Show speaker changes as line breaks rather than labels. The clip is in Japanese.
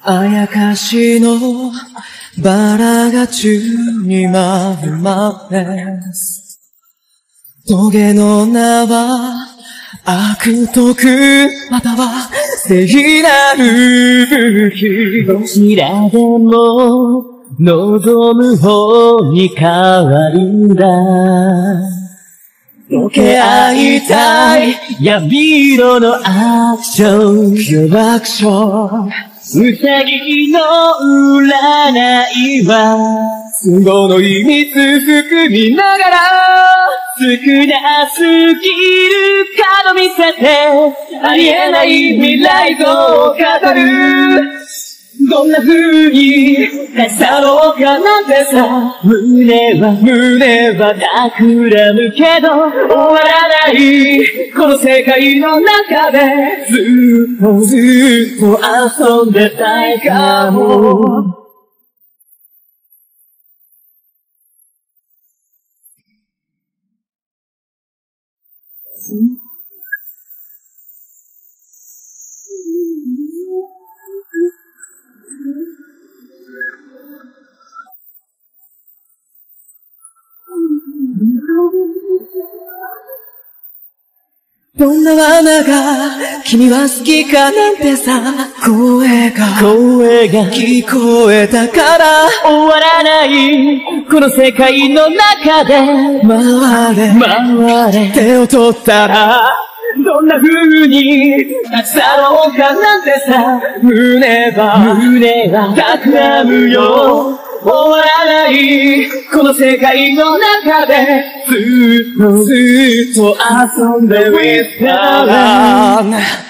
あやかしのバラが宙に舞うまですトゲの縄悪徳または聖なる日どちらでも望む方に変わるんだ溶け合いたい闇色のアクションピュアアクションうさぎの占いは都合の秘密含みながら少なすぎるカード見せてありえない未来像を語るどんな風に立ち去ろうかなんてさ胸は企むけど終わらないこの世界の中でずっと遊んでたいかもどんな罠が君は好きかなんてさ声が聞こえたから終わらないこの世界の中で回れ手を取ったらどんな風に立ち去ろうかなんてさ胸は企むよ終わらないこの世界の中でずっと遊んで WhisperLand